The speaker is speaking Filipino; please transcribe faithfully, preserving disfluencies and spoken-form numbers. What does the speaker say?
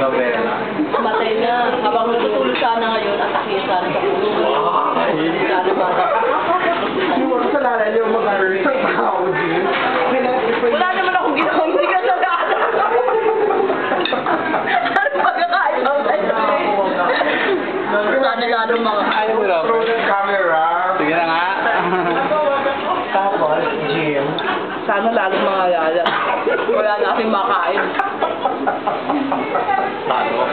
novela. Matay na. Habang matutulog sana ngayon, atake sana sa puso. Sana ba? Yung kasalanan yung mga isang tao din. Wala naman akong ginawang hindi kasalanan. Ano pagkakain mo? Sana lalo mga... Ayaw mo lang. Throw the camera. Sige na nga. Tapos, Jim. Sana lalo mga lala. Wala na aking makain. Paano?